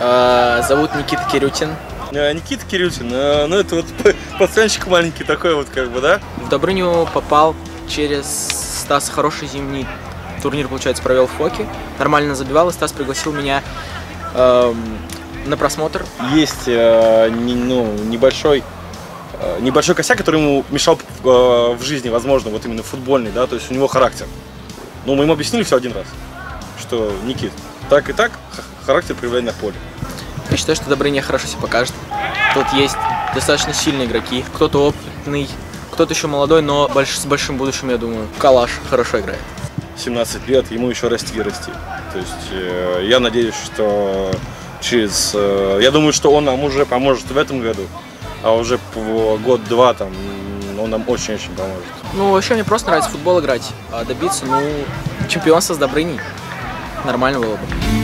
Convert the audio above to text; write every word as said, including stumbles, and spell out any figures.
Э, зовут Никита Кирютин. Никита Кирютин, ну это вот пацанчик маленький такой вот как бы, да? В Добрыню попал через Стас. Хороший зимний турнир, получается, провел в Фоке. Нормально забивал, и Стас пригласил меня э, на просмотр. Есть э, не, ну, небольшой, э, небольшой косяк, который ему мешал э, в жизни, возможно, вот именно футбольный, да, то есть у него характер. Но мы ему объяснили все один раз, что Никит, так и так характер проявляй на поле. Я считаю, что Добрыня хорошо себя покажет. Тут есть достаточно сильные игроки, кто-то опытный, кто-то еще молодой, но больш, с большим будущим, я думаю. Калаш хорошо играет. семнадцать лет, ему еще расти и расти. То есть э, я надеюсь, что через... Э, я думаю, что он нам уже поможет в этом году, а уже по год-два там он нам очень-очень поможет. Ну, вообще мне просто нравится в футбол играть, а добиться, ну, чемпионства с Добрыней нормально было бы.